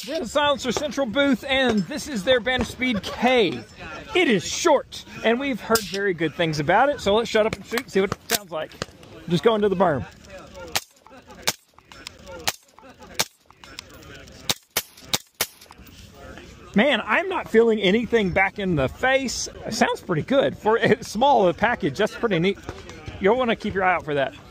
We're in the Silencer Central booth, and this is their Banish Speed K. It is short, and we've heard very good things about it, so let's shut up and shoot and see what it sounds like. Just go into the berm. Man, I'm not feeling anything back in the face. It sounds pretty good. For a small package, that's pretty neat. You'll want to keep your eye out for that.